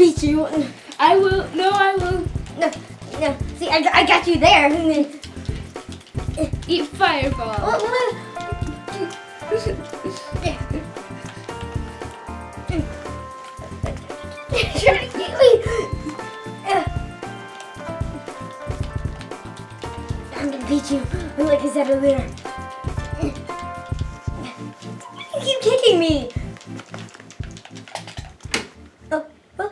beat you. I will. No, I will. No. See, I got you there. Eat fireball. Trying to get me. I'm gonna beat you. Like I said earlier. You keep kicking me. Oh. No!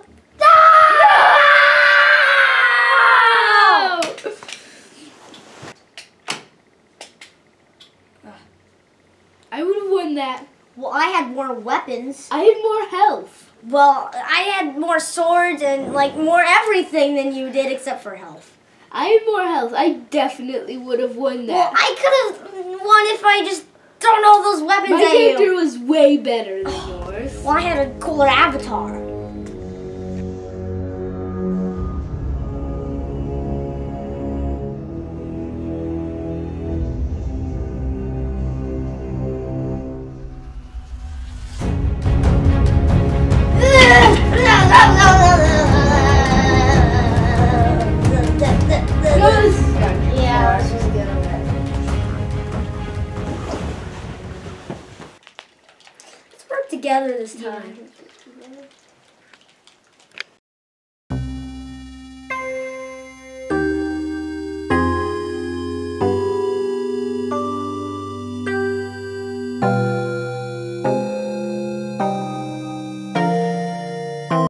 I would have won that. Well, I had more weapons. I had more health. Well, I had more swords and like more everything than you did except for health. I had more health. I definitely would have won that. Well, I could have won if I just thrown all those weapons My at you. character was way better than yours. Well, I had a cooler avatar. Yeah, this was good already. Let's work together this time.